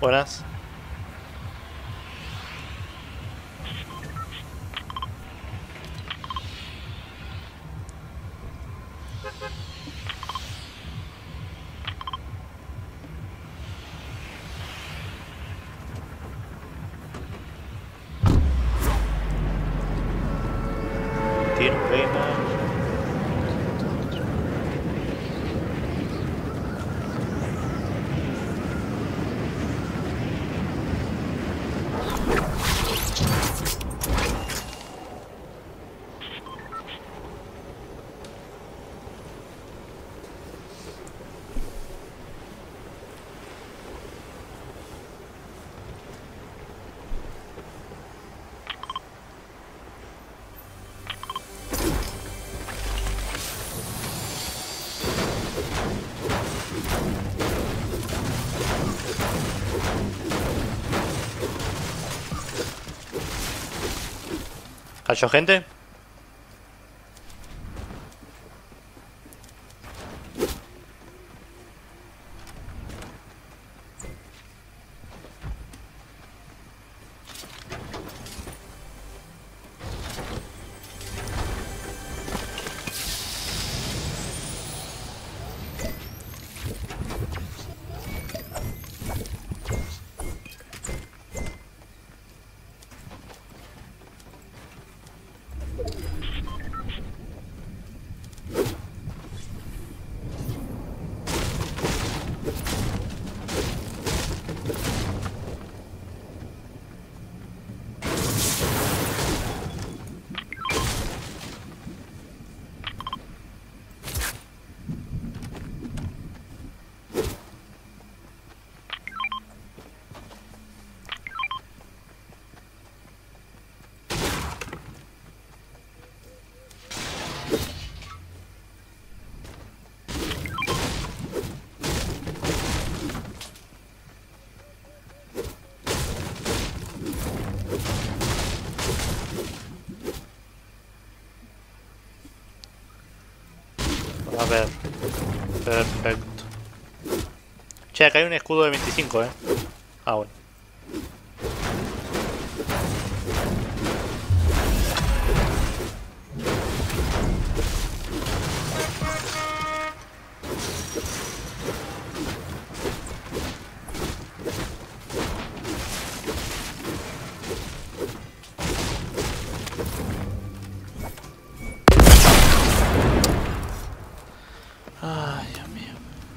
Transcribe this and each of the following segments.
Buenas. Tiene pena. ¿Cayó gente? A ver. Perfecto. Che, acá hay un escudo de 25, Ah, bueno. Ay, Dios mío.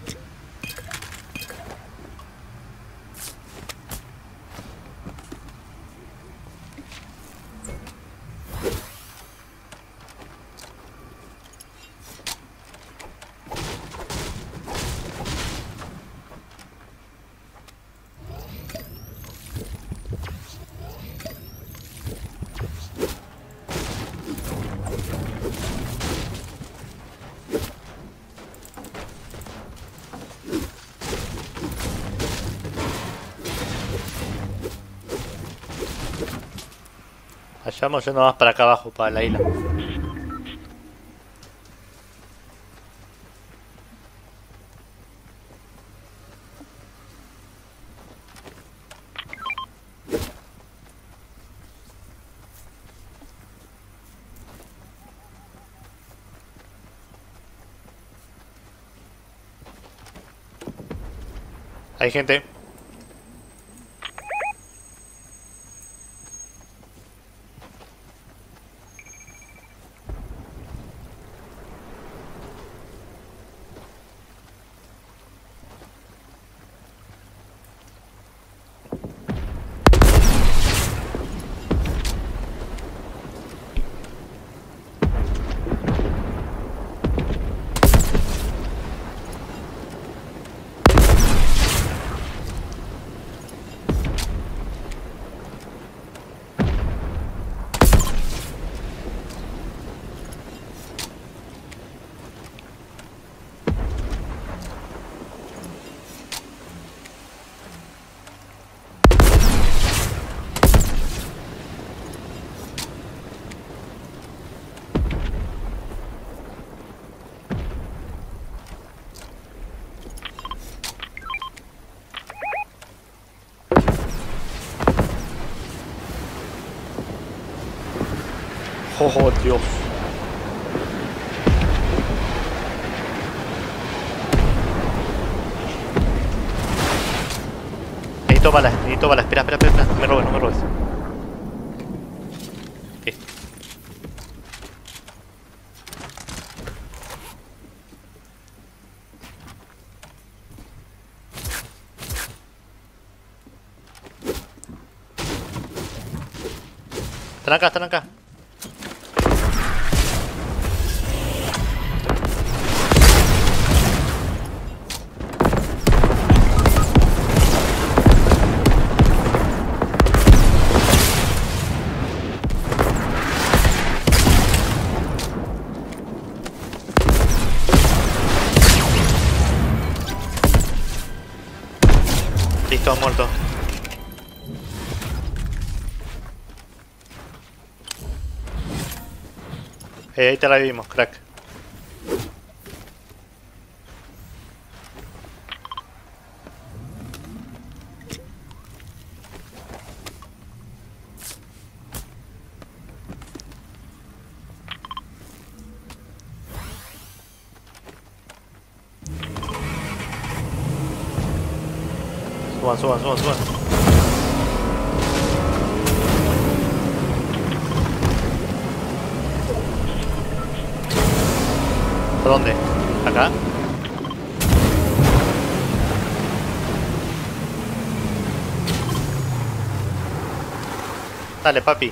Vayamos yendo más para acá abajo, para la isla. Hay gente. Oh, Dios. Necesito balas, necesito balas. Espera, espera, espera. No me robes, no me robes. Ok. Están acá, están acá. Listo, muerto. Ahí te la vivimos, crack. Suban, suban, suban, suban. ¿Por dónde? ¿Acá? Dale, papi.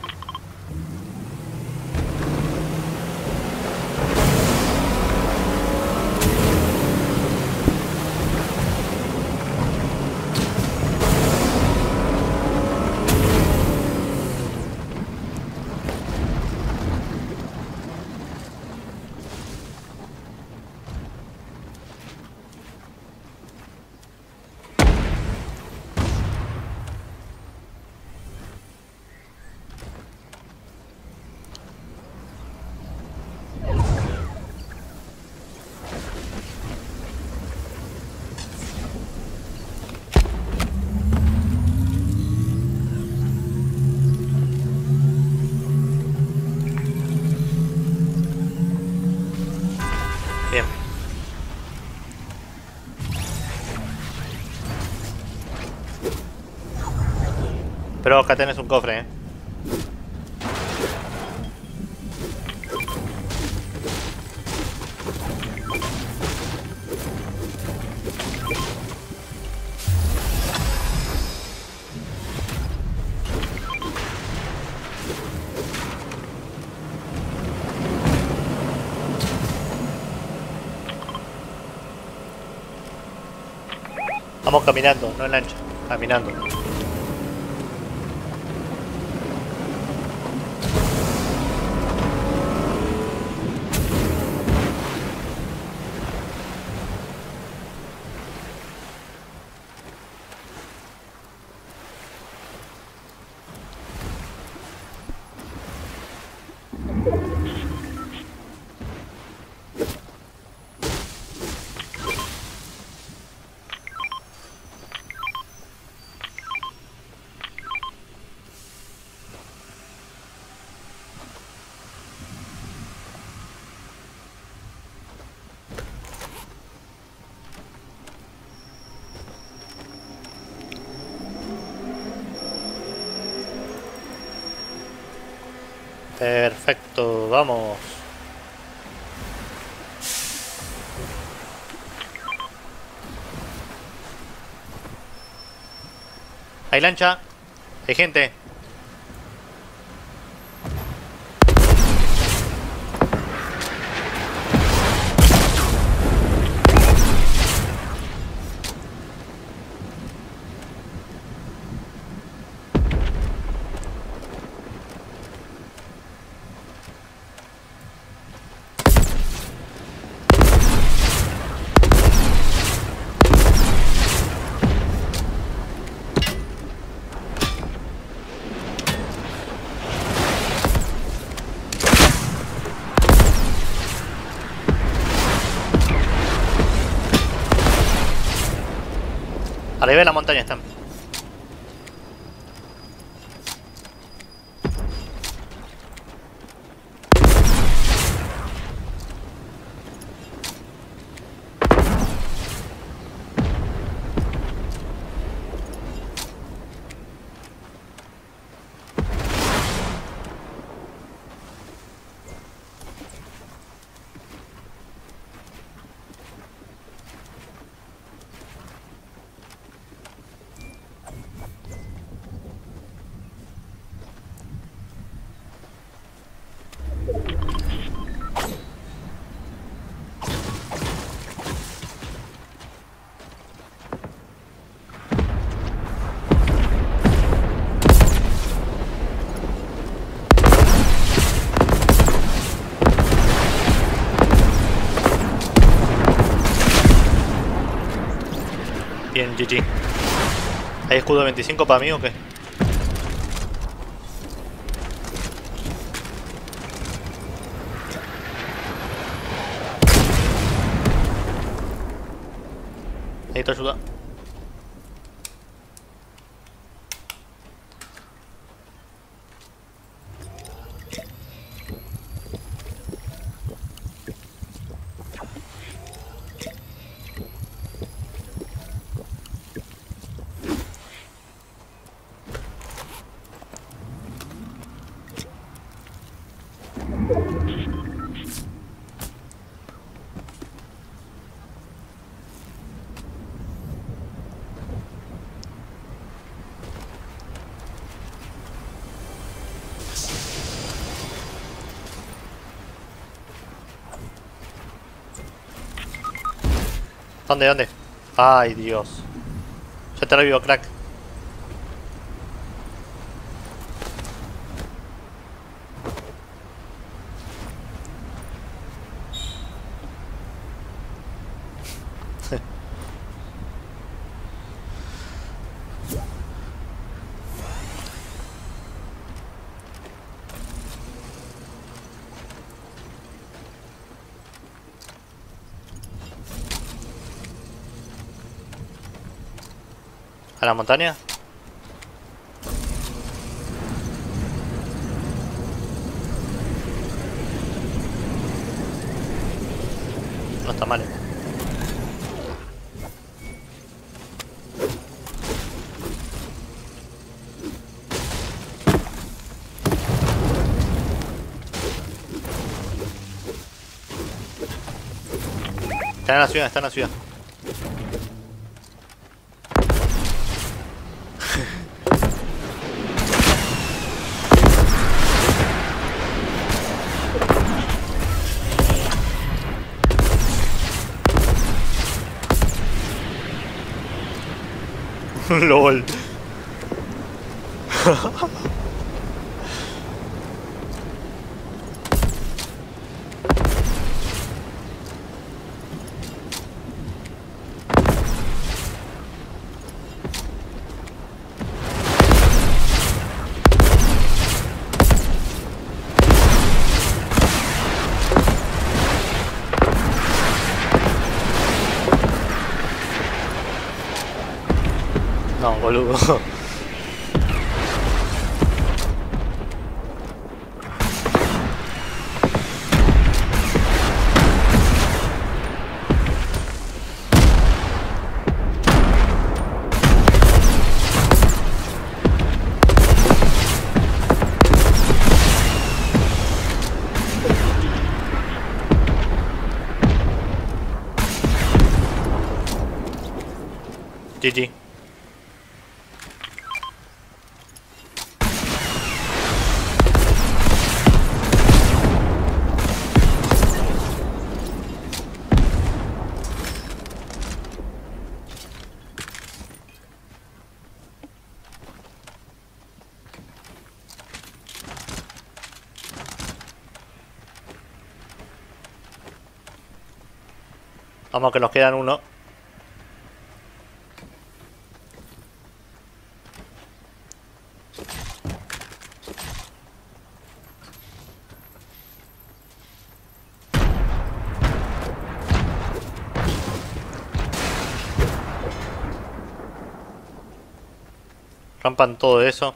Bien. Pero acá tenés un cofre, Vamos caminando, no en lancha. Caminando. Perfecto, vamos. Hay lancha, hay gente. Arriba de la montaña están. Bien, GG. ¿Hay escudo de 25 para mí o qué? Necesito ayuda. ¿Dónde? ¿Dónde? Ay, Dios. Ya te revivo, crack. ¿A la montaña? No está mal. Está en la ciudad, está en la ciudad. LOL. No, boludo. GG. Vamos, que nos quedan uno. Rampan todo eso.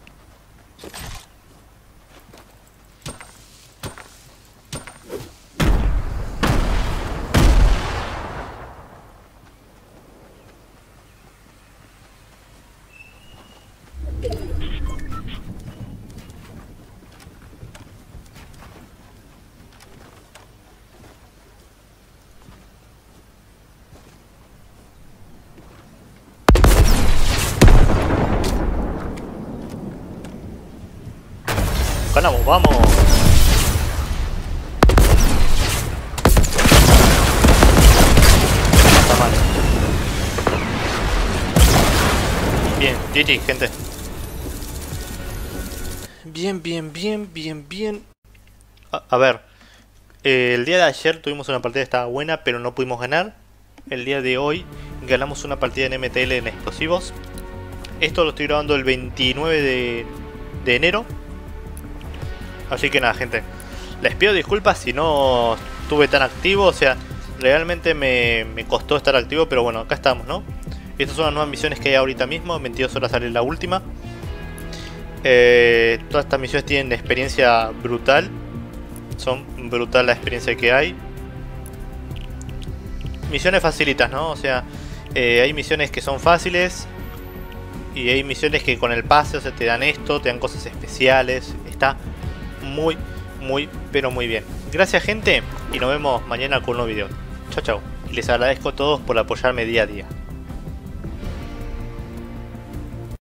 Ganamos, vamos. Está mal. Bien, GG, gente. Bien. A ver, el día de ayer tuvimos una partida que estaba buena, pero no pudimos ganar. El día de hoy ganamos una partida en MTL en explosivos. Esto lo estoy grabando el 29 de enero. Así que nada, gente, les pido disculpas si no estuve tan activo. O sea, realmente me costó estar activo, pero bueno, acá estamos, ¿no? Estas son las nuevas misiones que hay ahorita mismo. En 22 horas sale la última. Todas estas misiones tienen experiencia brutal. Son brutal la experiencia que hay. Misiones facilitas, ¿no? O sea, hay misiones que son fáciles y hay misiones que con el pase, o sea, te dan esto, te dan cosas especiales. Está muy, pero muy bien. Gracias, gente, y nos vemos mañana con un nuevo video. Chao, chao. Les agradezco a todos por apoyarme día a día.